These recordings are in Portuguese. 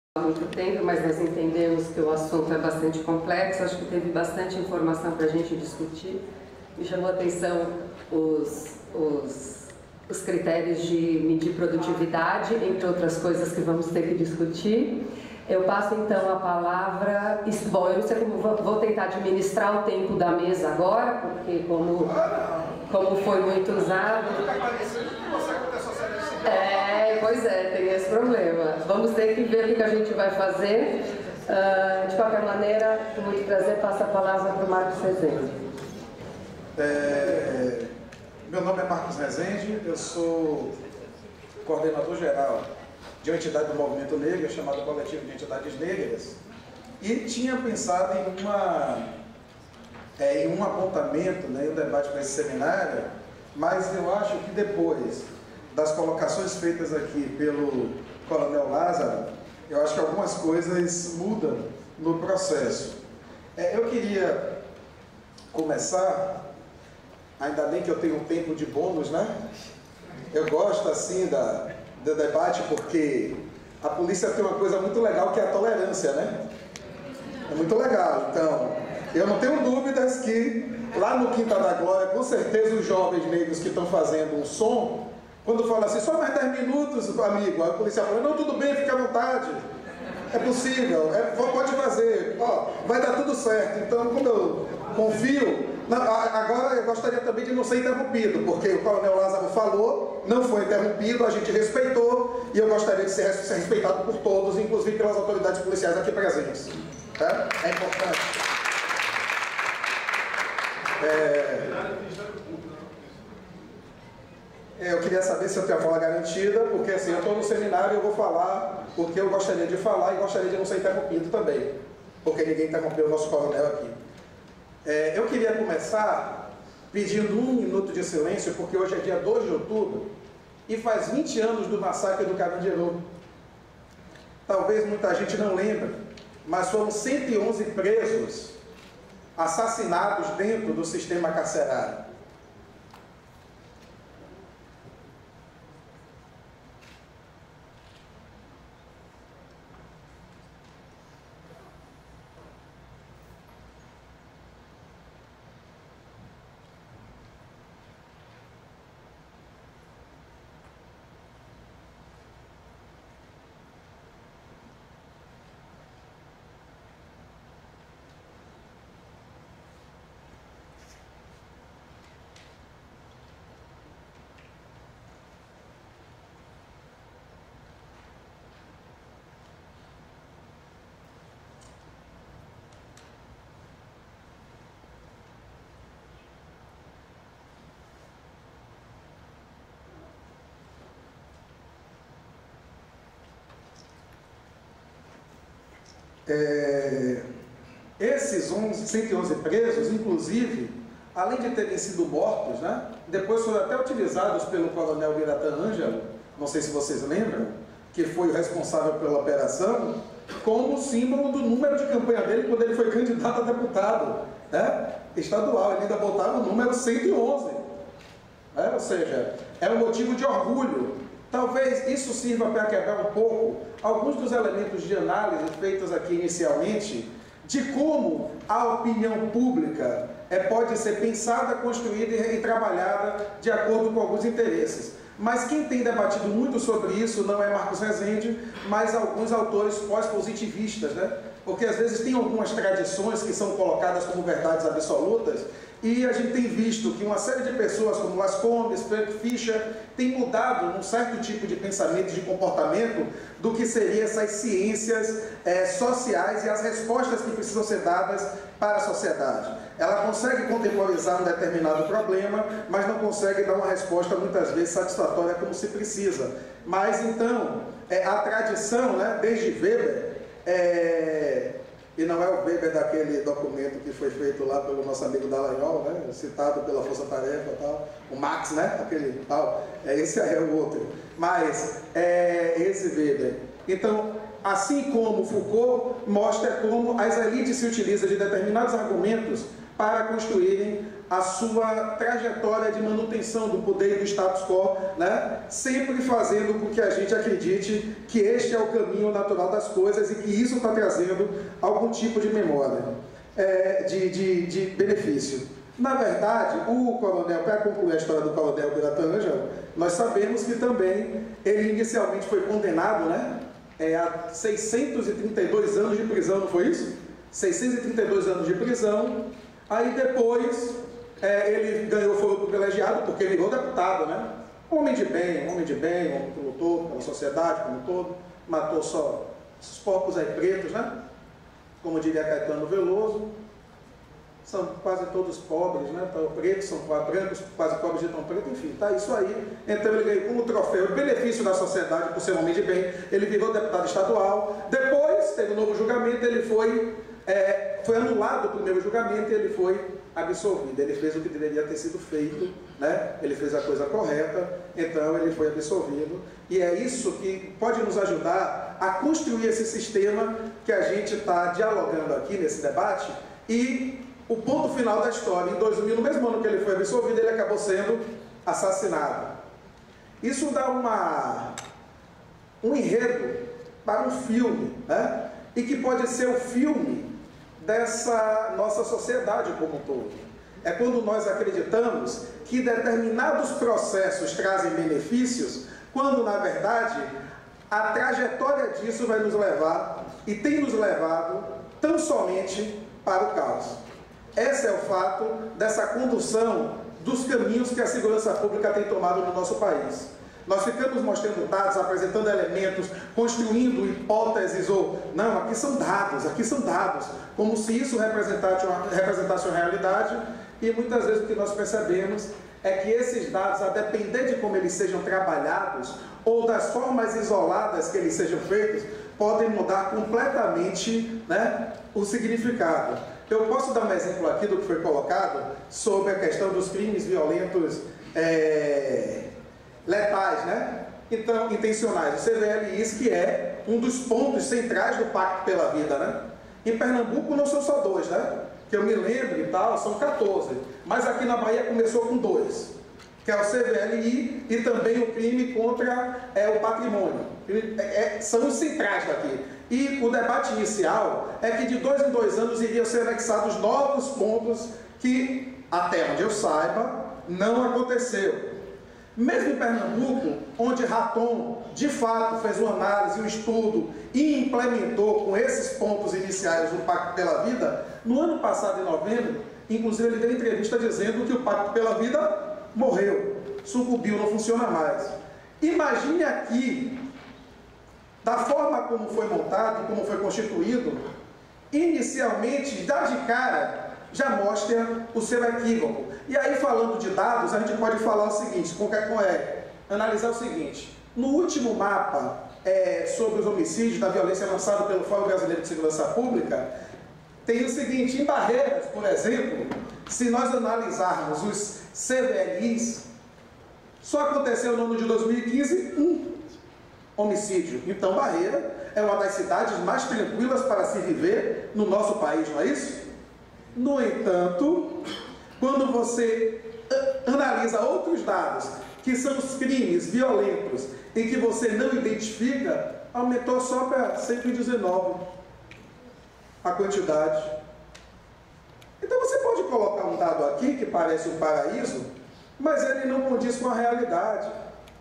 há muito tempo, mas nós entendemos que o assunto é bastante complexo. Acho que teve bastante informação para a gente discutir. Me chamou a atenção os critérios de medir produtividade, entre outras coisas que vamos ter que discutir. Eu passo então a palavra. Bom, eu não sei como vou tentar administrar o tempo da mesa agora, porque como foi muito usado. Pois é, tem esse problema. Vamos ter que ver o que a gente vai fazer. De qualquer maneira, com muito prazer, passo a palavra para o Marcos Rezende. Meu nome é Marcos Rezende, eu sou coordenador geral de uma entidade do movimento negro, chamada Coletivo de Entidades Negras, e tinha pensado em um apontamento, em um debate para esse seminário, mas eu acho que depois das colocações feitas aqui pelo Coronel Lázaro, eu acho que algumas coisas mudam no processo. Eu queria começar, ainda bem que eu tenho um tempo de bônus, né? Eu gosto assim do debate porque a polícia tem uma coisa muito legal que é a tolerância, né? É muito legal. Então, eu não tenho dúvidas que lá no Quinta da Glória, com certeza os jovens negros que estão fazendo um som, quando fala assim, só mais 10 minutos, amigo, a polícia fala, não, tudo bem, fica à vontade, é possível, pode fazer, vai dar tudo certo. Então, como eu confio, agora eu gostaria também de não ser interrompido, porque o Coronel Lázaro falou, não foi interrompido, a gente respeitou, e eu gostaria de ser respeitado por todos, inclusive pelas autoridades policiais aqui presentes. Tá? É importante. Eu queria saber se eu tenho a fala garantida, porque assim, eu estou no seminário e eu vou falar o que eu gostaria de falar e gostaria de não ser interrompido também, porque ninguém interrompeu o nosso coronel aqui. Eu queria começar pedindo 1 minuto de silêncio, porque hoje é dia 2 de outubro e faz 20 anos do massacre do Carandiru. Talvez muita gente não lembre, mas foram 111 presos assassinados dentro do sistema carcerário. Esses 111 presos, inclusive, além de terem sido mortos, né, depois foram até utilizados pelo coronel Biratan Ângelo, não sei se vocês lembram, que foi o responsável pela operação, como símbolo do número de campanha dele quando ele foi candidato a deputado, né, estadual. Ele ainda botava o número 111, né, ou seja, é um motivo de orgulho. Talvez isso sirva para quebrar um pouco alguns dos elementos de análise feitos aqui inicialmente, de como a opinião pública pode ser pensada, construída e trabalhada de acordo com alguns interesses. Mas quem tem debatido muito sobre isso não é Marcos Rezende, mas alguns autores pós-positivistas, né? Porque às vezes tem algumas tradições que são colocadas como verdades absolutas, e a gente tem visto que uma série de pessoas como Las Combes, Frank Fischer, tem mudado um certo tipo de pensamento, de comportamento do que seriam essas ciências sociais e as respostas que precisam ser dadas para a sociedade. Ela consegue contemporizar um determinado problema, mas não consegue dar uma resposta muitas vezes satisfatória como se precisa. Mas então, a tradição, né, desde Weber, e não é o Weber daquele documento que foi feito lá pelo nosso amigo Dallagnol, né, citado pela Força Tarefa, tal, o Marx, né, aquele tal, esse é o outro, mas esse Weber. Então, assim como Foucault mostra como as elites se utilizam de determinados argumentos para construírem a sua trajetória de manutenção do poder e do status quo, né? Sempre fazendo com que a gente acredite que este é o caminho natural das coisas e que isso está trazendo algum tipo de memória, de benefício. Na verdade, o coronel, para concluir a história do coronel Biratan Ângelo, nós sabemos que também ele inicialmente foi condenado, né, a 632 anos de prisão, não foi isso? 632 anos de prisão. Aí depois ele ganhou foro privilegiado porque ele virou deputado, né? Um homem de bem, um homem que lutou pela sociedade como um todo, matou só esses porcos aí pretos, né? Como diria Caetano Veloso, são quase todos pobres, né? Então, pretos são brancos, quase pobres de tão preto, enfim, tá isso aí. Então ele ganhou como troféu o benefício da sociedade por ser um homem de bem. Ele virou deputado estadual. Depois teve um novo julgamento, ele foi anulado o primeiro julgamento e ele foi absolvido. Ele fez o que deveria ter sido feito, né? Ele fez a coisa correta, então ele foi absolvido. E é isso que pode nos ajudar a construir esse sistema que a gente está dialogando aqui nesse debate. E o ponto final da história, em 2000, no mesmo ano que ele foi absolvido, ele acabou sendo assassinado. Isso dá um enredo para um filme, né? E que pode ser o filme dessa nossa sociedade como um todo. É quando nós acreditamos que determinados processos trazem benefícios, quando na verdade a trajetória disso vai nos levar e tem nos levado tão somente para o caos. Esse é o fato dessa condução dos caminhos que a segurança pública tem tomado no nosso país. Nós ficamos mostrando dados, apresentando elementos, construindo hipóteses não, aqui são dados, como se isso representasse uma realidade, e muitas vezes o que nós percebemos é que esses dados, a depender de como eles sejam trabalhados, ou das formas isoladas que eles sejam feitos, podem mudar completamente, né, o significado. Eu posso dar um exemplo aqui do que foi colocado sobre a questão dos crimes violentos letais, né? Então, intencionais. O CVLIs, que é um dos pontos centrais do Pacto pela Vida, né? Em Pernambuco não são só 2, né? Que eu me lembro e tal, são 14. Mas aqui na Bahia começou com 2, que é o CVLI e também o crime contra o patrimônio. São os centrais daqui. E o debate inicial é que de 2 em 2 anos iriam ser anexados novos pontos que, até onde eu saiba, não aconteceu. Mesmo em Pernambuco, onde Raton, de fato, fez uma análise, um estudo e implementou com esses pontos iniciais o Pacto pela Vida, no ano passado, em novembro, inclusive ele deu entrevista dizendo que o Pacto pela Vida morreu, sucumbiu, não funciona mais. Imagine aqui, da forma como foi montado e como foi constituído, inicialmente, já de cara, já mostra o seu equívoco. E aí, falando de dados, a gente pode falar o seguinte, analisar o seguinte: no último mapa sobre os homicídios da violência lançado pelo Fórum Brasileiro de Segurança Pública, tem o seguinte: em Barreiras, por exemplo, se nós analisarmos os CVLIs, só aconteceu no ano de 2015 um homicídio. Então, Barreira é uma das cidades mais tranquilas para se viver no nosso país, não é isso? No entanto, quando você analisa outros dados, que são os crimes violentos e que você não identifica, aumentou só para 119 a quantidade. Então você pode colocar um dado aqui que parece um paraíso, mas ele não condiz com a realidade.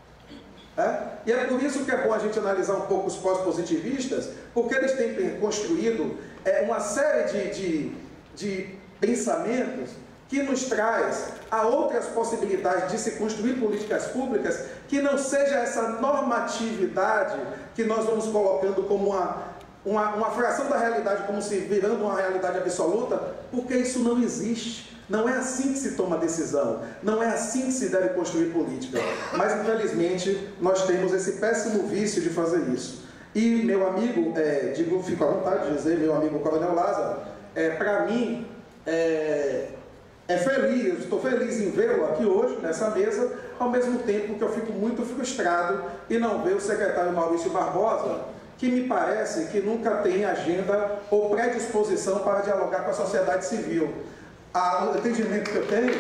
E é por isso que é bom a gente analisar um pouco os pós-positivistas, porque eles têm construído uma série de pensamentos que nos traz a outras possibilidades de se construir políticas públicas que não seja essa normatividade que nós vamos colocando como uma fração da realidade, como se virando uma realidade absoluta, porque isso não existe. Não é assim que se toma decisão, não é assim que se deve construir política. Mas, infelizmente, nós temos esse péssimo vício de fazer isso. E meu amigo, fico à vontade de dizer, meu amigo Coronel Lázaro, para mim, eu estou feliz em vê-lo aqui hoje, nessa mesa, ao mesmo tempo que eu fico muito frustrado em não ver o secretário Maurício Barbosa, que me parece que nunca tem agenda ou predisposição para dialogar com a sociedade civil. o entendimento que eu tenho...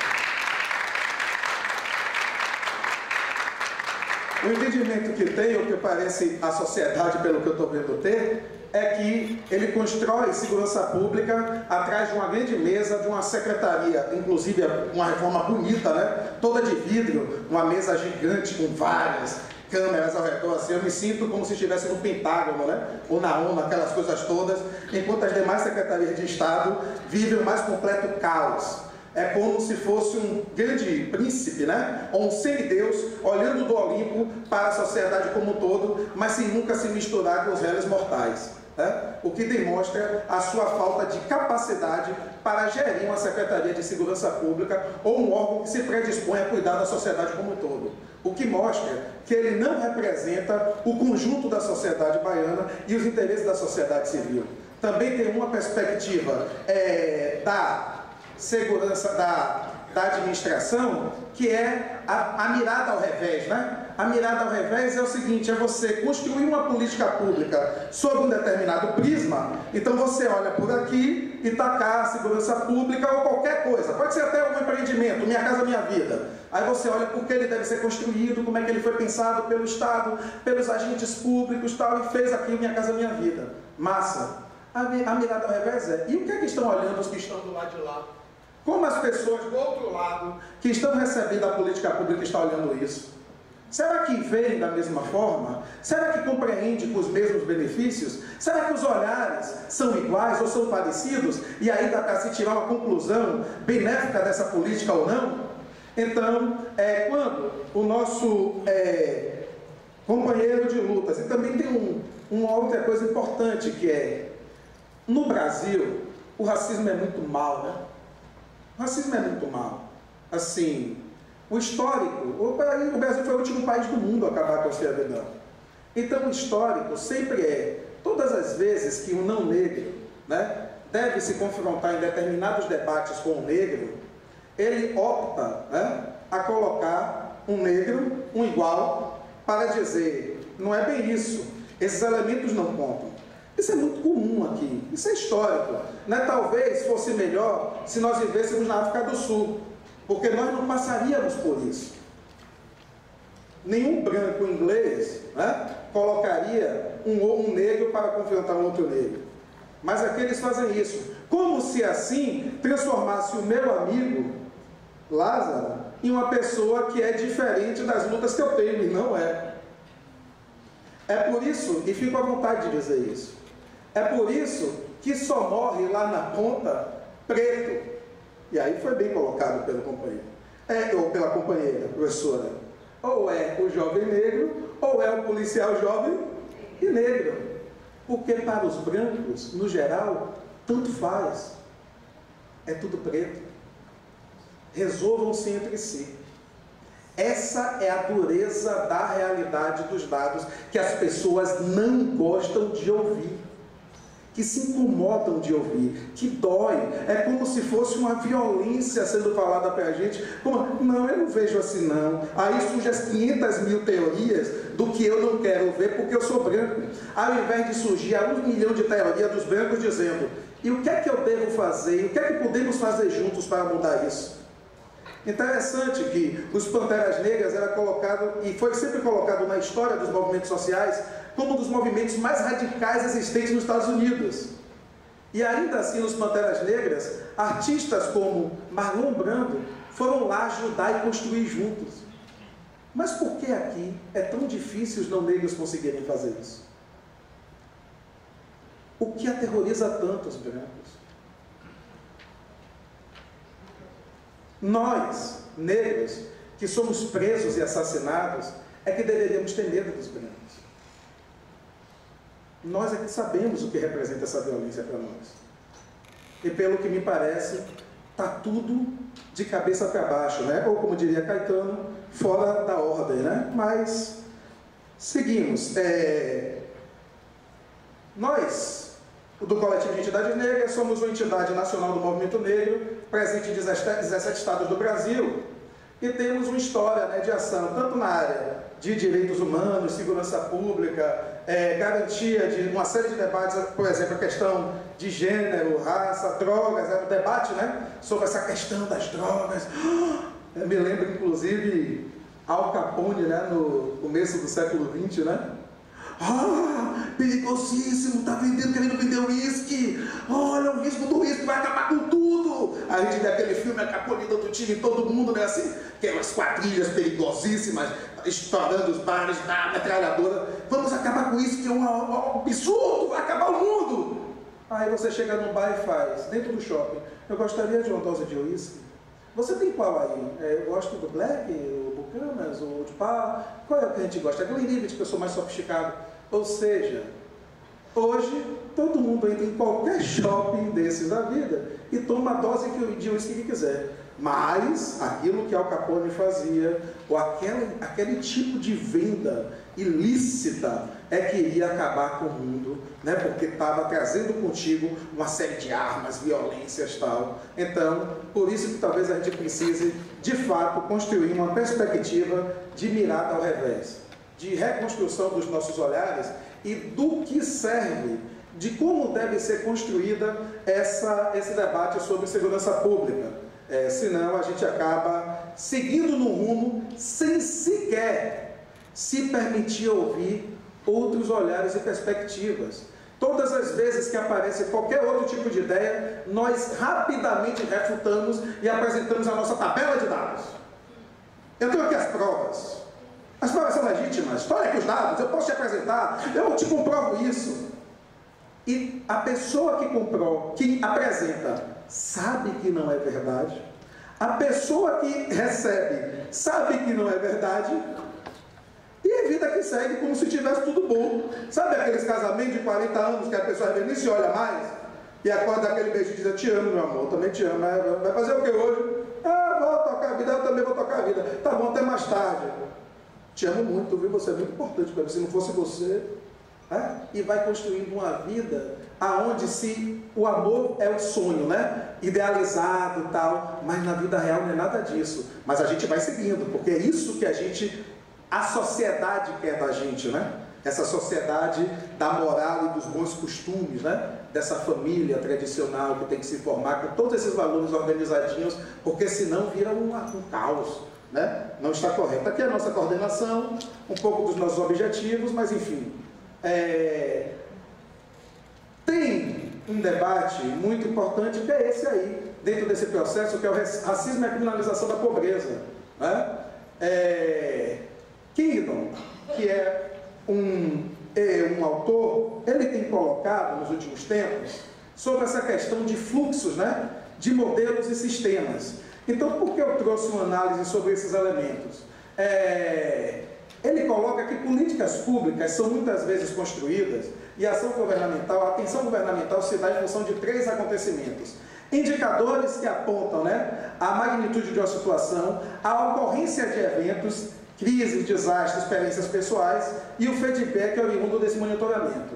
O entendimento que tenho, que parece a sociedade, pelo que eu estou vendo ter, é que ele constrói segurança pública atrás de uma grande mesa, de uma secretaria, inclusive uma reforma bonita, né? Toda de vidro, uma mesa gigante com várias câmeras ao redor, assim, eu me sinto como se estivesse no Pentágono, né? Ou na ONU, aquelas coisas todas, enquanto as demais secretarias de Estado vivem o mais completo caos. É como se fosse um grande príncipe, né? Ou um semideus, olhando do Olimpo para a sociedade como um todo, mas sem nunca se misturar com os réis mortais. Né? O que demonstra a sua falta de capacidade para gerir uma Secretaria de Segurança Pública ou um órgão que se predispõe a cuidar da sociedade como um todo. O que mostra que ele não representa o conjunto da sociedade baiana e os interesses da sociedade civil. Também tem uma perspectiva da segurança da administração, que é a mirada ao revés, né? A mirada ao revés é o seguinte, é você construir uma política pública sob um determinado prisma, então você olha por aqui e tacar a segurança pública ou qualquer coisa, pode ser até um empreendimento, Minha Casa Minha Vida, aí você olha por que ele deve ser construído, como é que ele foi pensado pelo Estado, pelos agentes públicos, tal, e fez aqui Minha Casa Minha Vida. Massa. A mirada ao revés é, e o que é que estão olhando os que estão do lado de lá? Como as pessoas do outro lado, que estão recebendo a política pública, estão olhando isso? Será que veem da mesma forma? Será que compreendem com os mesmos benefícios? Será que os olhares são iguais ou são parecidos? E aí dá para se tirar uma conclusão benéfica dessa política ou não? Então, quando o nosso companheiro de lutas, e também tem uma outra coisa importante, que é, no Brasil, o racismo é muito mal, né? O racismo é muito mal. Assim, o histórico, o Brasil foi o último país do mundo a acabar com a escravidão. Então, o histórico sempre todas as vezes que um não negro, né, deve se confrontar em determinados debates com o negro, ele opta, né, a colocar um negro, um igual, para dizer, não é bem isso, esses elementos não contam. Isso é muito comum aqui, isso é histórico, né? Talvez fosse melhor se nós vivêssemos na África do Sul, porque nós não passaríamos por isso. Nenhum branco inglês, né, colocaria um negro para confrontar um outro negro. Mas aqui eles fazem isso, como se assim transformasse o meu amigo Lázaro em uma pessoa que é diferente das lutas que eu tenho, e não é. É por isso, e fico à vontade de dizer isso, é por isso que só morre lá na ponta preto. E aí foi bem colocado pelo companheiro, ou pela companheira, professora. Ou é o jovem negro, ou é o policial jovem e negro. Porque para os brancos, no geral, tanto faz. É tudo preto. Resolvam-se entre si. Essa é a dureza da realidade dos dados que as pessoas não gostam de ouvir, que se incomodam de ouvir, que dói. É como se fosse uma violência sendo falada para a gente. Como, não, eu não vejo assim não. Aí surgem as 500 mil teorias do que eu não quero ver porque eu sou branco. Ao invés de surgir 1 milhão de teorias dos brancos dizendo, e o que é que eu devo fazer? E o que é que podemos fazer juntos para mudar isso? Interessante que os Panteras Negras era colocado, e foi sempre colocado na história dos movimentos sociais, como um dos movimentos mais radicais existentes nos Estados Unidos. E ainda assim, nos Panteras Negras, artistas como Marlon Brando foram lá ajudar e construir juntos. Mas por que aqui é tão difícil os não negros conseguirem fazer isso? O que aterroriza tanto os brancos? Nós, negros, que somos presos e assassinados, é que deveríamos ter medo dos brancos. Nós é que sabemos o que representa essa violência para nós. E pelo que me parece, está tudo de cabeça para baixo, né? Ou como diria Caetano, fora da ordem, né? Mas, seguimos. Nós, do Coletivo de Entidades Negras, somos uma entidade nacional do movimento negro, presente em 17 estados do Brasil, e temos uma história, né, de ação, tanto na área de direitos humanos, segurança pública, garantia de uma série de debates, por exemplo, a questão de gênero, raça, drogas, era um debate, né, sobre essa questão das drogas. Eu me lembro, inclusive, Al Capone, né, no começo do século XX, né? Perigosíssimo, tá querendo vender uísque. Olha, o risco do uísque vai acabar com tudo. A gente vê aquele filme, a Capone dando tiro em todo mundo, né, assim, aquelas quadrilhas perigosíssimas, estourando os bares da metralhadora. Vamos acabar com isso, que é um absurdo, vai acabar o mundo. Aí você chega num bar e faz, dentro do shopping, eu gostaria de uma dose de uísque. Você tem qual aí? Eu gosto do Black, o Bucanas, o de Pá. Qual é o que a gente gosta? É Glenlivet, que eu sou mais sofisticado. Ou seja, hoje todo mundo entra em qualquer shopping desses da vida e toma a dose de uísque que quiser. Mas aquilo que Al Capone fazia, ou aquele tipo de venda ilícita, é que iria acabar com o mundo, né? Porque estava trazendo contigo uma série de armas, violências e tal. Então, por isso que talvez a gente precise, de fato, construir uma perspectiva de mirada ao revés, de reconstrução dos nossos olhares e do que serve, de como deve ser construída esse debate sobre segurança pública. Senão a gente acaba seguindo no rumo sem sequer se permitir ouvir outros olhares e perspectivas. Todas as vezes que aparece qualquer outro tipo de ideia, nós rapidamente refutamos e apresentamos a nossa tabela de dados. Eu tenho aqui as provas. As provas são legítimas. Olha aqui os dados, eu posso te apresentar, eu te comprovo isso. E a pessoa que apresenta sabe que não é verdade. A pessoa que recebe sabe que não é verdade. E a vida que segue como se tivesse tudo bom. Sabe aqueles casamentos de 40 anos que a pessoa nem se olha mais? E acorda aquele beijinho e diz: eu te amo, meu amor, também te amo. Vai fazer o que hoje? Vou tocar a vida, eu também vou tocar a vida. Tá bom, até mais tarde. Te amo muito, viu? Você é muito importante para mim. Se não fosse você... E vai construindo uma vida aonde o amor é o sonho, né? Idealizado e tal, mas na vida real não é nada disso. Mas a gente vai seguindo, porque é isso que a sociedade quer da gente, né? Essa sociedade da moral e dos bons costumes, né? Dessa família tradicional que tem que se formar com todos esses valores organizadinhos, porque senão vira um caos, né? Não está correto. Aqui é a nossa coordenação, um pouco dos nossos objetivos, mas enfim... Tem um debate muito importante que é esse aí, dentro desse processo, que é o racismo e a criminalização da pobreza, né? Kingdon, que é um autor, ele tem colocado nos últimos tempos sobre essa questão de fluxos, né? De modelos e sistemas. Então, por que eu trouxe uma análise sobre esses elementos? Ele coloca que políticas públicas são muitas vezes construídas e a atenção governamental se dá em função de 3 acontecimentos. Indicadores que apontam, né, a magnitude de uma situação, a ocorrência de eventos, crises, desastres, experiências pessoais e o feedback oriundo desse monitoramento.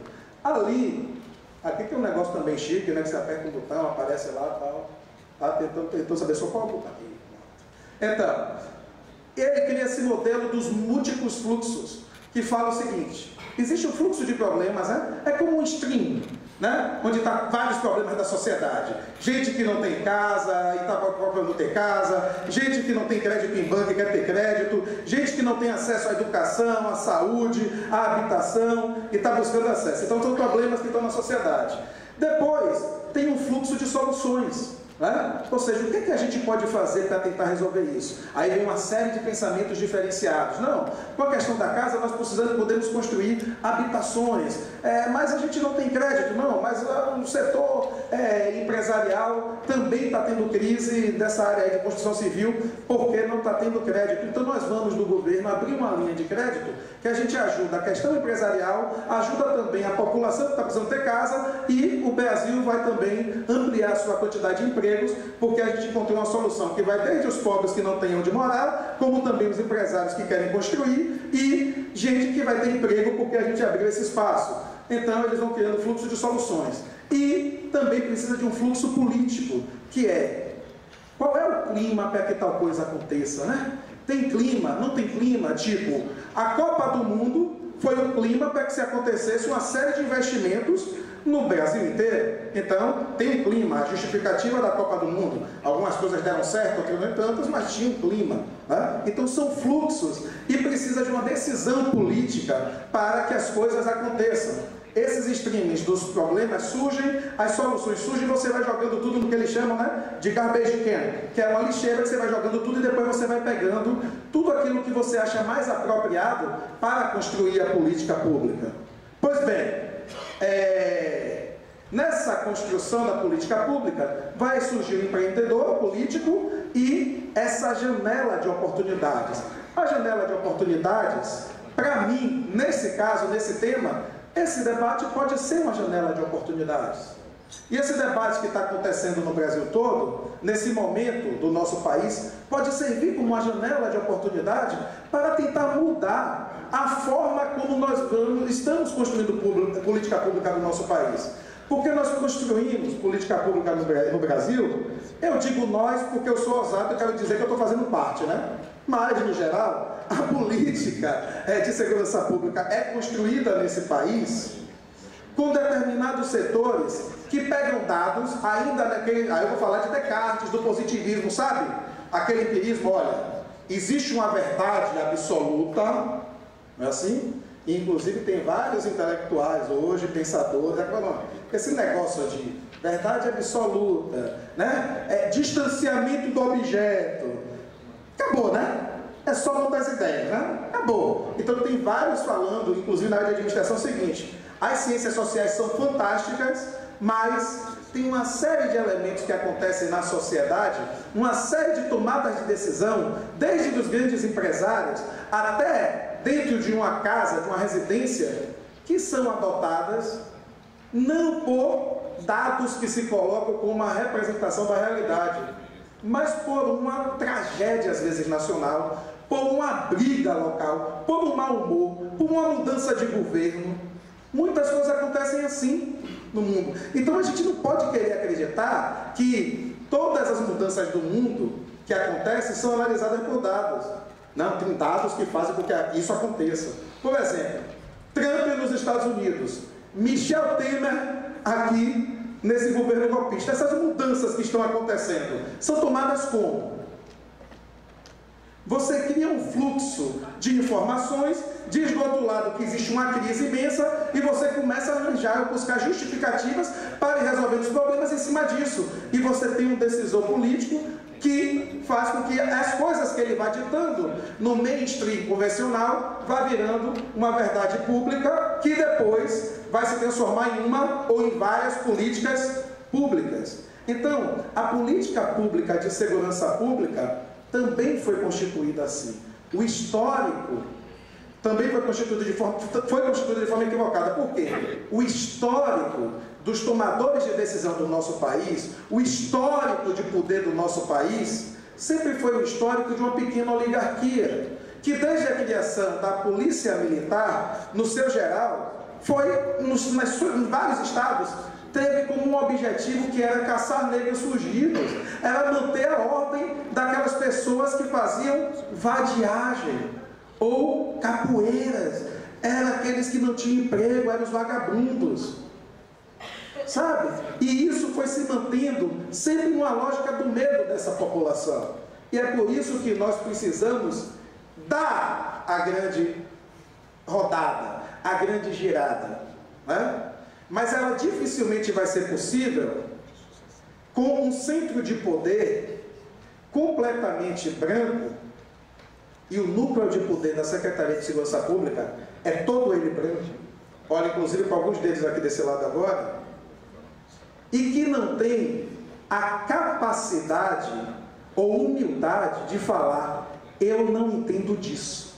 Aqui tem um negócio também chique, né, que você aperta um botão, aparece lá e tal, tentando saber só qual é o botão. Então, ele cria esse modelo dos múltiplos fluxos, que fala o seguinte: existe um fluxo de problemas, né? É como um stream, né? Onde está vários problemas da sociedade. Gente que não tem casa e está procurando ter casa, gente que não tem crédito em banco e quer ter crédito, gente que não tem acesso à educação, à saúde, à habitação e está buscando acesso. Então são problemas que estão na sociedade. Depois tem um fluxo de soluções, né? Ou seja, o que a gente pode fazer para tentar resolver isso? Aí vem uma série de pensamentos diferenciados. Não, com a questão da casa nós podemos construir habitações, mas a gente não tem crédito. Não, mas o setor empresarial também está tendo crise dessa área de construção civil porque não está tendo crédito. Então nós vamos do governo abrir uma linha de crédito que a gente ajuda a questão empresarial, ajuda também a população que está precisando ter casa, e o Brasil vai também ampliar a sua quantidade de empregos, porque a gente encontrou uma solução que vai desde os pobres que não têm onde morar, como também os empresários que querem construir, e gente que vai ter emprego porque a gente abriu esse espaço. Então eles vão criando fluxo de soluções. E também precisa de um fluxo político, que é: qual é o clima para que tal coisa aconteça, né? Tem clima? Não tem clima? Tipo, a Copa do Mundo foi o clima para que se acontecesse uma série de investimentos no Brasil inteiro. Então, tem um clima, a justificativa da Copa do Mundo. Algumas coisas deram certo, outras nem tantas, mas tinha um clima. Né? Então, são fluxos e precisa de uma decisão política para que as coisas aconteçam. Esses streamings dos problemas surgem, as soluções surgem, você vai jogando tudo no que eles chamam, né, de garbage can, que é uma lixeira que você vai jogando tudo e depois você vai pegando tudo aquilo que você acha mais apropriado para construir a política pública. Pois bem, nessa construção da política pública vai surgir o empreendedor político e essa janela de oportunidades. A janela de oportunidades, para mim, nesse caso, nesse tema, esse debate pode ser uma janela de oportunidades. E esse debate que está acontecendo no Brasil todo, nesse momento do nosso país, pode servir como uma janela de oportunidade para tentar mudar a forma como nós estamos construindo política pública no nosso país. Porque nós construímos política pública no Brasil, eu digo nós porque eu sou ousado e quero dizer que eu estou fazendo parte, né? Mas, no geral, a política de segurança pública é construída nesse país com determinados setores que pegam dados, ainda naquele, aí eu vou falar de Descartes, do positivismo, sabe? Aquele empirismo, olha, existe uma verdade absoluta, não é assim? Inclusive tem vários intelectuais hoje, pensadores, esse negócio de verdade absoluta, né? Distanciamento do objeto, acabou, né? É só mudar as ideias, né? Acabou. Então tem vários falando, inclusive na área de administração, o seguinte: as ciências sociais são fantásticas, mas tem uma série de elementos que acontecem na sociedade, uma série de tomadas de decisão, desde os grandes empresários até dentro de uma casa, de uma residência, que são adotadas não por dados que se colocam como uma representação da realidade, mas por uma tragédia, às vezes, nacional, por uma briga local, por um mau humor, por uma mudança de governo. Muitas coisas acontecem assim no mundo. Então a gente não pode querer acreditar que todas as mudanças do mundo que acontecem são analisadas por dados. Não, tem dados que fazem com que isso aconteça. Por exemplo, Trump nos Estados Unidos, Michel Temer aqui nesse governo golpista. Essas mudanças que estão acontecendo são tomadas como? Você cria um fluxo de informações, diz do outro lado que existe uma crise imensa e você começa a arranjar, buscar justificativas para ir resolvendo os problemas em cima disso. E você tem um decisor político que faz com que as coisas que ele vai ditando no mainstream convencional vá virando uma verdade pública que depois vai se transformar em uma ou em várias políticas públicas. Então, a política pública de segurança pública também foi constituída assim. O histórico também foi constituído de forma equivocada. Por quê? O histórico dos tomadores de decisão do nosso país, o histórico de poder do nosso país, sempre foi o histórico de uma pequena oligarquia, que desde a criação da polícia militar, no seu geral, foi, em vários estados, teve como um objetivo que era caçar negros fugidos, era manter a ordem daquelas pessoas que faziam vadiagem ou capoeiras, eram aqueles que não tinham emprego, eram os vagabundos, sabe? E isso foi se mantendo sempre numa lógica do medo dessa população. E é por isso que nós precisamos dar a grande rodada, a grande girada, né? Mas ela dificilmente vai ser possível com um centro de poder completamente branco, e o núcleo de poder da Secretaria de Segurança Pública é todo ele branco. Olha, inclusive para alguns deles aqui desse lado agora, e que não tem a capacidade ou humildade de falar: eu não entendo disso.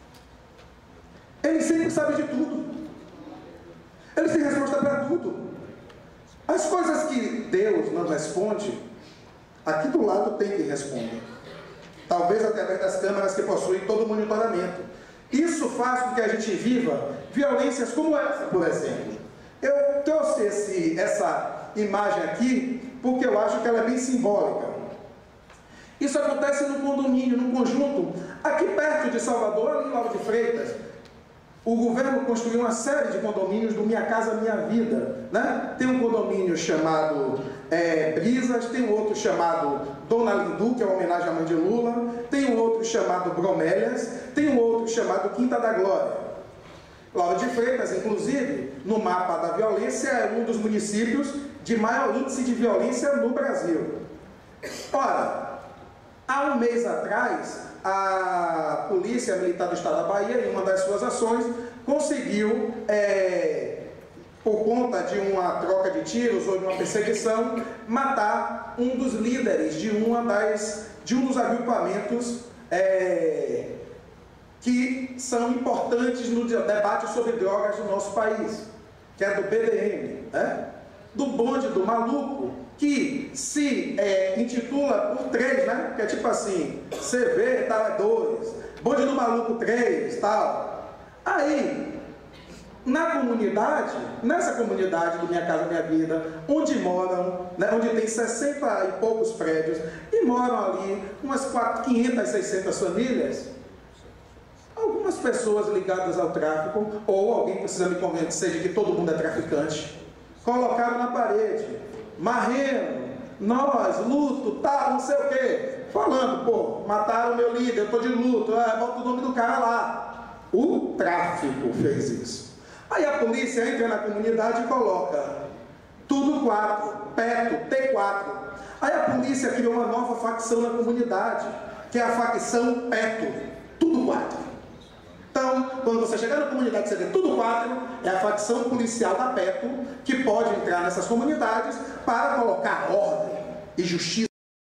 Ele sempre sabe de tudo. Eles têm resposta para tudo. As coisas que Deus não responde, aqui do lado tem que responder. Talvez através das câmeras que possuem todo o monitoramento. Isso faz com que a gente viva violências como essa, por exemplo. Eu trouxe essa imagem aqui porque eu acho que ela é bem simbólica. Isso acontece no condomínio, num conjunto, aqui perto de Salvador, ali em Lauro de Freitas. o governo construiu uma série de condomínios do Minha Casa Minha Vida, né? Tem um condomínio chamado Brisas, tem um outro chamado Dona Lindu, que é uma homenagem à mãe de Lula, tem um outro chamado Bromélias, tem um outro chamado Quinta da Glória. Lauro de Freitas, inclusive, no mapa da violência, é um dos municípios de maior índice de violência no Brasil. Ora, há um mês atrás, a Polícia Militar do Estado da Bahia, em uma das suas ações, conseguiu, por conta de uma troca de tiros ou de uma perseguição, matar um dos líderes de um dos agrupamentos que são importantes no debate sobre drogas no nosso país, que é do BDM, né? Do bonde do maluco, que se intitula por 3, né? Que é tipo assim, CV, tal, é 2, bonde do maluco 3, tal. Aí, na comunidade, nessa comunidade do Minha Casa Minha Vida, onde moram, né, onde tem 60 e poucos prédios, e moram ali umas 500, 600 famílias, algumas pessoas ligadas ao tráfico, ou alguém precisa me convencer de que todo mundo é traficante, colocaram na parede, marreno, nós, luto, tal, não sei o quê, falando, pô, mataram meu líder, eu tô de luto, bota o nome do cara lá. O tráfico fez isso. Aí a polícia entra na comunidade e coloca tudo 4, Peto, T4. Aí a polícia criou uma nova facção na comunidade, que é a facção Peto, tudo 4. Então, quando você chegar na comunidade e você vê tudo 4, é a facção policial da Peto, que pode entrar nessas comunidades para colocar ordem e justiça.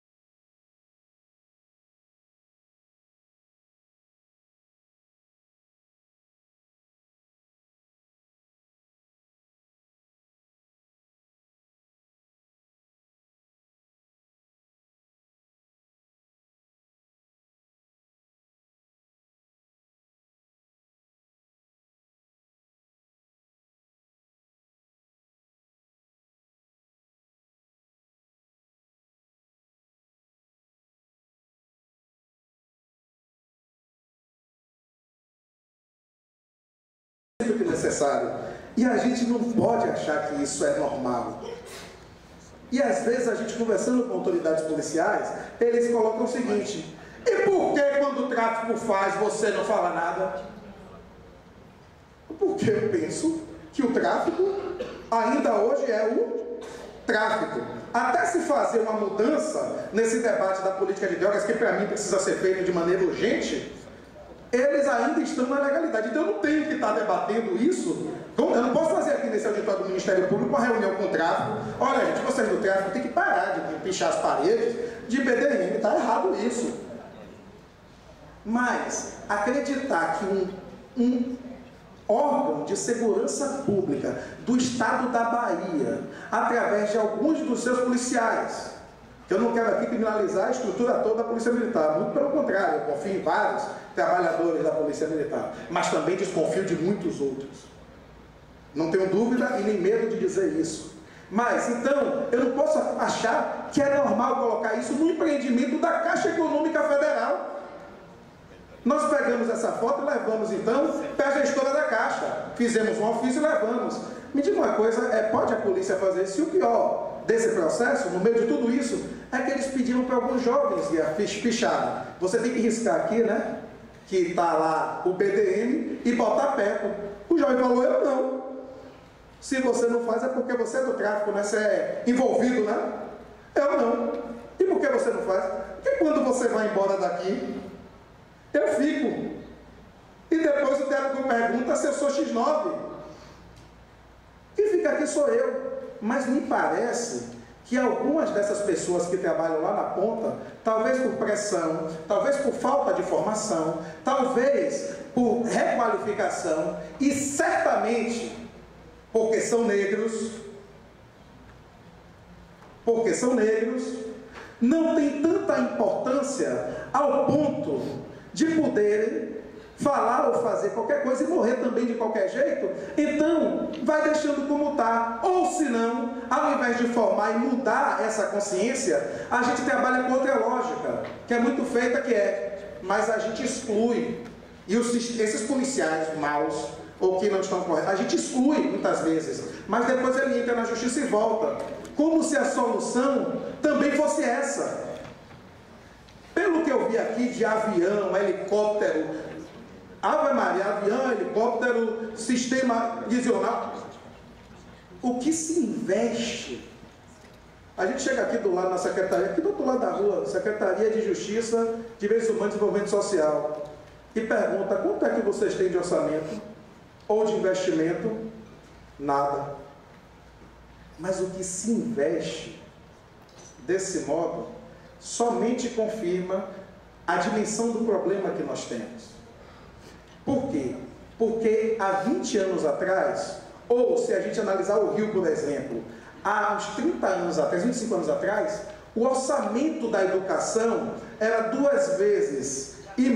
Que necessário. E a gente não pode achar que isso é normal. E às vezes a gente conversando com autoridades policiais, eles colocam o seguinte: e por que quando o tráfico faz você não fala nada? Porque eu penso que o tráfico ainda hoje é o tráfico. Até se fazer uma mudança nesse debate da política de drogas, que para mim precisa ser feito de maneira urgente, eles ainda estão na legalidade. Então eu não tenho que estar debatendo isso. Eu não posso fazer aqui nesse auditório do Ministério Público uma reunião com o tráfico. Olha, gente, vocês do tráfico tem que parar de pichar as paredes de BDM. Está errado isso. Mas acreditar que um órgão de segurança pública do Estado da Bahia, através de alguns dos seus policiais, que eu não quero aqui criminalizar a estrutura toda da Polícia Militar, muito pelo contrário, eu confio em vários trabalhadores da Polícia Militar, mas também desconfio de muitos outros. Não tenho dúvida e nem medo de dizer isso. Mas, então, eu não posso achar que é normal colocar isso no empreendimento da Caixa Econômica Federal. Nós pegamos essa foto e levamos, então, para a gestora da Caixa. Fizemos um ofício e levamos. Me diga uma coisa, pode a polícia fazer isso? E o pior desse processo, no meio de tudo isso, é que eles pediram para alguns jovens ficharem. Você tem que riscar aqui, né? Que está lá o BDM e botar perto. O jovem falou, eu não. Se você não faz é porque você é do tráfico, né? Você é envolvido, né? Eu não. E por que você não faz? Porque quando você vai embora daqui, eu fico. E depois o técnico pergunta se eu sou X9. Quem fica aqui sou eu. Mas me parece que algumas dessas pessoas que trabalham lá na ponta, talvez por pressão, talvez por falta de formação, talvez por requalificação e certamente porque são negros, não tem tanta importância ao ponto de poderem falar ou fazer qualquer coisa e morrer também de qualquer jeito. Então, vai deixando como está. Ou se não, ao invés de formar e mudar essa consciência, a gente trabalha com outra lógica, que é muito feita, mas a gente exclui. E esses policiais maus, ou que não estão corretas. A gente exclui muitas vezes, mas depois ele entra na justiça e volta. Como se a solução também fosse essa. Pelo que eu vi aqui de avião, helicóptero, Ave Maria, avião, helicóptero, sistema prisional, o que se investe? A gente chega aqui do lado na secretaria, aqui do outro lado da rua, Secretaria de Justiça, Direitos Humanos e Desenvolvimento Social, e pergunta, quanto é que vocês têm de orçamento ou de investimento? Nada. Mas o que se investe desse modo somente confirma a dimensão do problema que nós temos. Por quê? Porque há 20 anos atrás, ou se a gente analisar o Rio, por exemplo, há uns 30 anos atrás, 25 anos atrás, o orçamento da educação era 2,5 vezes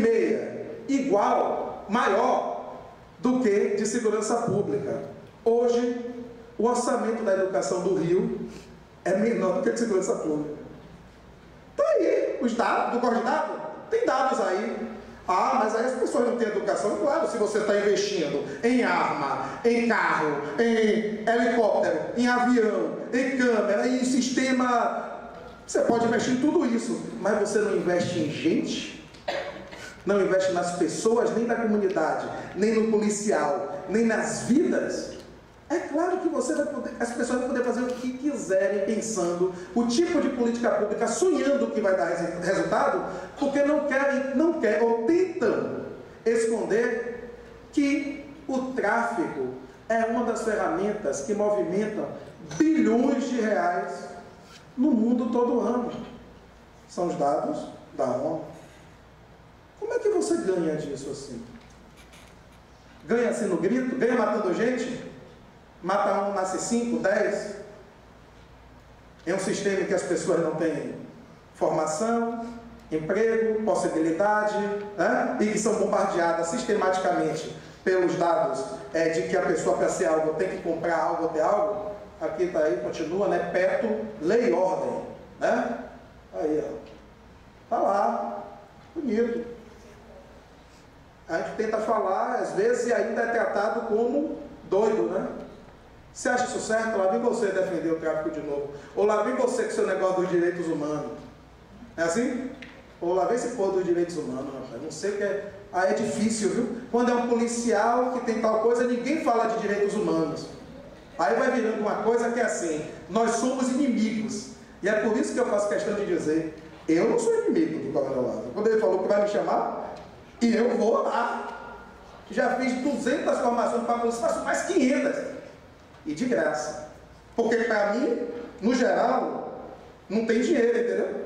igual, maior do que de segurança pública. Hoje, o orçamento da educação do Rio é menor do que de segurança pública. Está aí, os dados, do Corte de Dados, tem dados aí. Ah, mas aí as pessoas não têm educação. Claro, se você está investindo em arma, em carro, em helicóptero, em avião, em câmera, em sistema, você pode investir em tudo isso, mas você não investe em gente, não investe nas pessoas, nem na comunidade, nem no policial, nem nas vidas. É claro que você vai poder, as pessoas vão poder fazer o que quiserem, pensando o tipo de política pública, sonhando que vai dar resultado, porque não querem ou tentam esconder que o tráfico é uma das ferramentas que movimentam bilhões de reais no mundo todo ano. São os dados da ONU. Como é que você ganha disso assim? Ganha assim no grito? Ganha matando gente? Mata um, nasce 5, 10. É um sistema em que as pessoas não têm formação, emprego, possibilidade, né? E que são bombardeadas sistematicamente pelos dados de que a pessoa, para ser algo, tem que comprar algo ou ter algo. Aqui está aí, continua, né? Perto, lei e ordem, né? Aí, ó. Está lá, bonito. A gente tenta falar, às vezes, e ainda é tratado como doido, né? Você acha isso certo? Lá vem você defender o tráfico de novo. Ou lá vem você com seu negócio dos direitos humanos. É assim? Ou lá vem esse povo dos direitos humanos, rapaz. Não sei o que é. Ah, é difícil, viu? Quando é um policial que tem tal coisa, ninguém fala de direitos humanos. Aí vai virando uma coisa que é assim, nós somos inimigos. E é por isso que eu faço questão de dizer, eu não sou inimigo do Coronel Lázaro. Quando ele falou que vai me chamar, e eu vou lá. Já fiz 200 formações para a polícia, faço mais 500. E de graça. Porque para mim, no geral, não tem dinheiro, entendeu?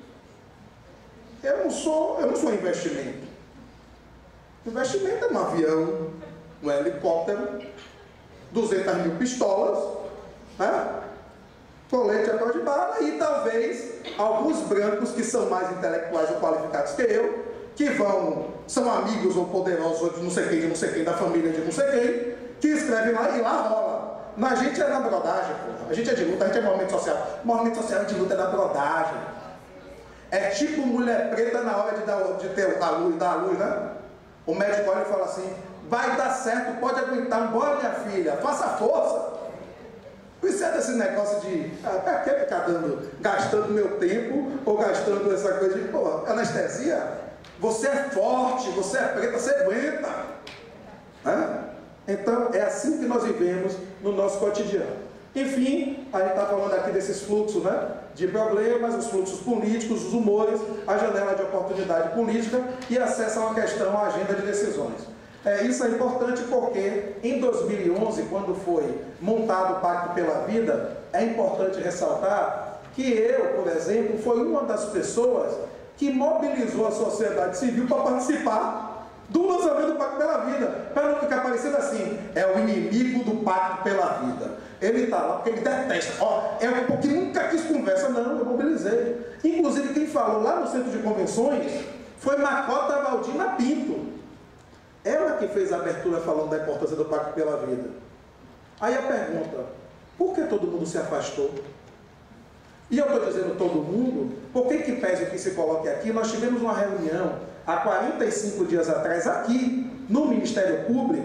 Eu não sou investimento. Investimento é um avião, um helicóptero, 200 mil pistolas, né? Colete a prova de bala e talvez alguns brancos que são mais intelectuais ou qualificados que eu, que são amigos ou poderosos de não sei quem, da família de não sei quem, que escrevem lá e lá rola. Mas a gente é na brodagem, porra. A gente é de luta, a gente é movimento social. Movimento social de luta é na brodagem. É tipo mulher preta na hora de ter a luz, né? O médico olha e fala assim, vai dar certo, pode aguentar, bora minha filha, faça força. Isso é desse negócio de, para que ficar gastando meu tempo, ou gastando essa coisa de, pô, anestesia? Você é forte, você é preta, você aguenta. Né? Então, é assim que nós vivemos no nosso cotidiano. Enfim, a gente está falando aqui desses fluxos, né, de problemas, os fluxos políticos, os humores, a janela de oportunidade política e acesso a uma questão, a agenda de decisões. Isso é importante porque, em 2011, quando foi montado o Pacto pela Vida, é importante ressaltar que eu, por exemplo, fui uma das pessoas que mobilizou a sociedade civil para participar do lançamento do Pacto pela Vida, para não ficar parecendo assim, é o inimigo do Pacto pela Vida. Ele está lá porque ele detesta, é porque nunca quis conversa. Não, eu mobilizei. Inclusive quem falou lá no centro de convenções foi Macota Valdina Pinto. Ela que fez a abertura falando da importância do Pacto pela Vida. Aí a pergunta, por que todo mundo se afastou? E eu estou dizendo todo mundo, porque que pese o que se coloque aqui, nós tivemos uma reunião há 45 dias atrás aqui, no Ministério Público,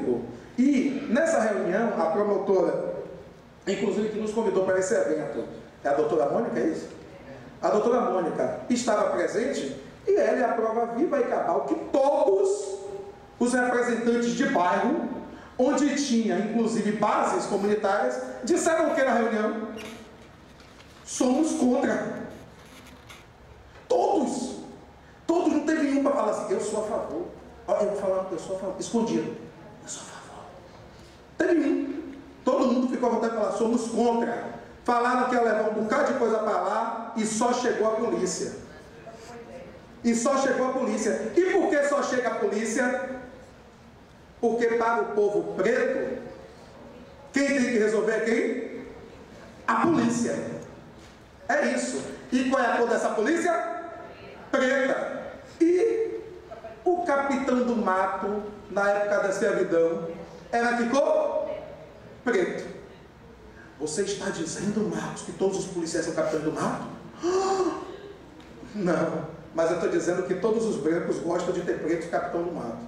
E nessa reunião, a promotora, inclusive que nos convidou para esse evento, é a doutora Mônica, é isso? A doutora Mônica estava presente e ela é a prova viva e cabal que todos os representantes de bairro, onde tinha inclusive bases comunitárias, disseram o que na reunião? Somos contra. Todos, não teve nenhum para falar assim, eu sou a favor. Eu vou falar, eu sou a favor, escondido, eu sou a favor. Teve nenhum. Todo mundo ficou à vontade de falar, somos contra. Falaram que ia levar um bocado de coisa para lá e só chegou a polícia. E só chegou a polícia. E por que só chega a polícia? Porque para o povo preto, quem tem que resolver é quem? A polícia. É isso. E qual é a cor dessa polícia? Preta. E o capitão do mato, na época da escravidão, era que cor? Preto. Você está dizendo, Marcos, que todos os policiais são capitães do mato? Não, mas eu estou dizendo que todos os brancos gostam de ter preto capitão do mato.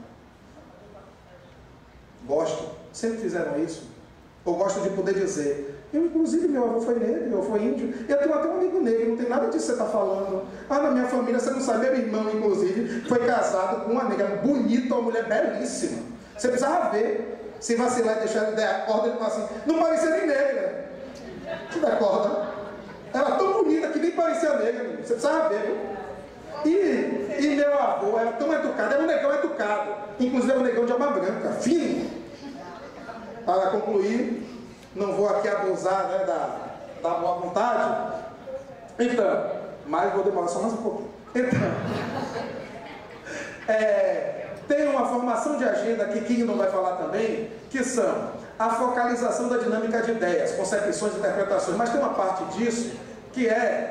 Gostam, sempre fizeram isso. Ou gostam de poder dizer, eu inclusive meu avô foi negro, meu avô foi índio, eu tenho até um amigo negro, não tem nada disso que você está falando. Na minha família, você não sabe, meu irmão inclusive, foi casado com uma negra bonita, uma mulher belíssima. Você precisava ver, se vacilar e deixar ele der a corda, ele fala assim, não parecia nem negra. Você dá corda? Ela tão bonita que nem parecia negra, você precisava ver, viu? E meu avô era tão educado, era um negão educado, inclusive era um negão de alma branca, fino. Para concluir, não vou aqui abusar, né, da boa vontade, então, mas vou demorar só mais um pouquinho. Então, tem uma formação de agenda que King não vai falar também, que são a focalização da dinâmica de ideias, concepções e interpretações, mas tem uma parte disso que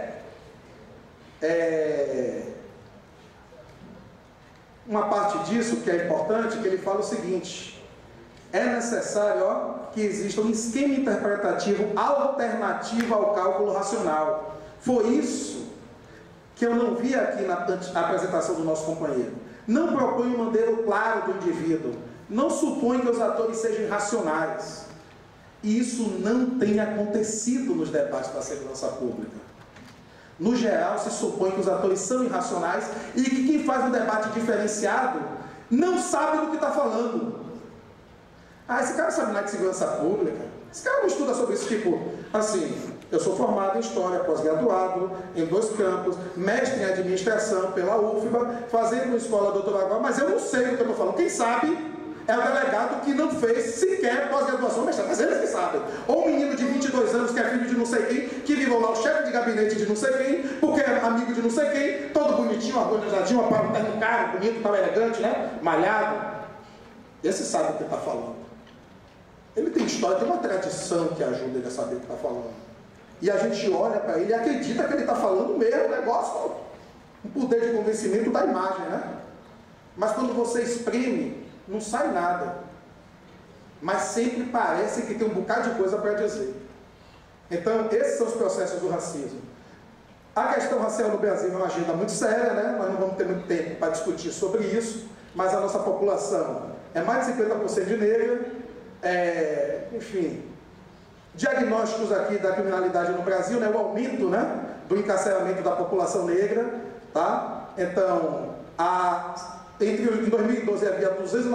uma parte disso que é importante, que ele fala o seguinte: é necessário que exista um esquema interpretativo alternativo ao cálculo racional. Foi isso que eu não vi aqui na apresentação do nosso companheiro. Não propõe um modelo claro do indivíduo, não supõe que os atores sejam irracionais. E isso não tem acontecido nos debates da segurança pública. No geral, se supõe que os atores são irracionais e que quem faz um debate diferenciado não sabe do que está falando. Esse cara sabe nada de segurança pública. Esse cara não estuda sobre isso, tipo, assim, eu sou formado em História, pós-graduado, em 2 campos, mestre em Administração pela UFBA, fazendo escola doutorado agora, mas eu não sei do que eu estou falando. Quem sabe é o delegado que não fez sequer pós-graduação, mas eles que sabem. Ou um menino de 22 anos que é filho de não sei quem, que virou lá o chefe de gabinete de não sei quem, porque é amigo de não sei quem, todo bonitinho, organizadinho, um terno caro, bonito, tal, elegante, né? Malhado. Esse sabe o que está falando. Ele tem história, tem uma tradição que ajuda ele a saber o que está falando. E a gente olha para ele e acredita que ele está falando mesmo, negócio, um poder de convencimento da imagem, né? Mas quando você exprime, não sai nada. Mas sempre parece que tem um bocado de coisa para dizer. Então, esses são os processos do racismo. A questão racial no Brasil é uma agenda muito séria, né? Nós não vamos ter muito tempo para discutir sobre isso, mas a nossa população é mais de 50% de negra. Enfim, diagnósticos aqui da criminalidade no Brasil, né, o aumento, né, do encarceramento da população negra, tá? Então, em 2012 havia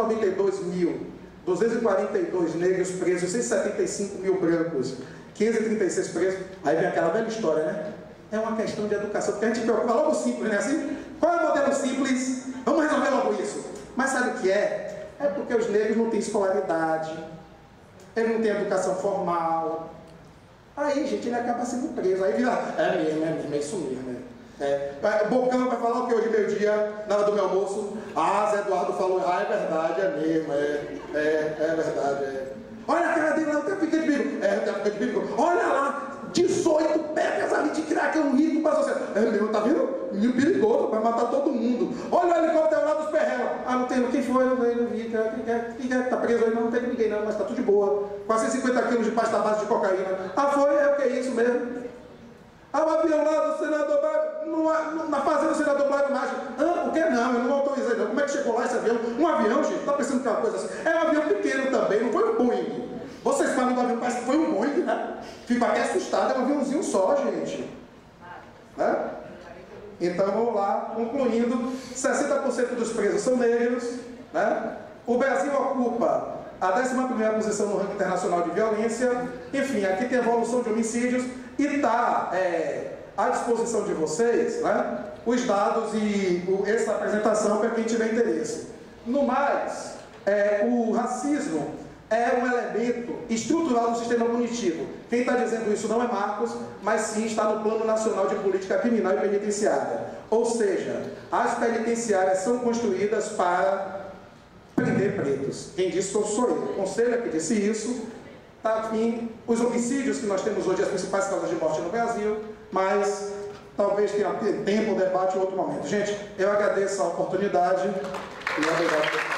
242 negros presos, 175 mil brancos, 536 presos. Aí vem aquela velha história, né? É uma questão de educação, porque a gente preocupa logo simples, né? Assim, qual é o modelo simples? Vamos resolver logo isso. Mas sabe o que é? É porque os negros não têm escolaridade, ele não tem educação formal. Aí, gente, ele acaba sendo preso. Aí vira, é isso mesmo. Bocão vai falar o que hoje, meio-dia, na hora do meu almoço? Zé Eduardo falou, é verdade, é mesmo, é verdade. Olha a cara dele lá, até fica de bico. Olha lá, 18 pecas ali de crack, é um rico para você. Meu, tá vendo? Menino perigoso, vai matar todo mundo. Olha o helicóptero lá dos Perrela. Não tem, quem foi? Não vi. Quem tá preso aí? Não tem ninguém não, mas tá tudo de boa. 450 quilos de pasta base de cocaína. Foi? O que é isso mesmo? O avião lá do senador, não na fazenda do senador Cláudio Maggi. Ah, por que não? Eu não autorizei não. Como é que chegou lá esse avião? Um avião, gente, tá pensando que é uma coisa assim? É um avião pequeno também, não foi um Boeing. Vocês falam do avião, parece que foi um Boeing, né? Fico até assustado, é um aviãozinho só, gente. Né? Então, vamos lá, concluindo, 60% dos presos são negros, né? O Brasil ocupa a 11ª posição no ranking internacional de violência. Enfim, aqui tem a evolução de homicídios e está à disposição de vocês, né, os dados e essa apresentação para quem tiver interesse. No mais, o racismo é um elemento estrutural do sistema punitivo. Quem está dizendo isso não é Marcos, mas sim está no Plano Nacional de Política Criminal e Penitenciária. Ou seja, as penitenciárias são construídas para prender pretos. Quem disse sou eu. O conselho é que disse isso. Tá, enfim, os homicídios que nós temos hoje, as principais causas de morte no Brasil, mas talvez tenha tempo, debate em outro momento. Gente, eu agradeço a oportunidade e obrigado.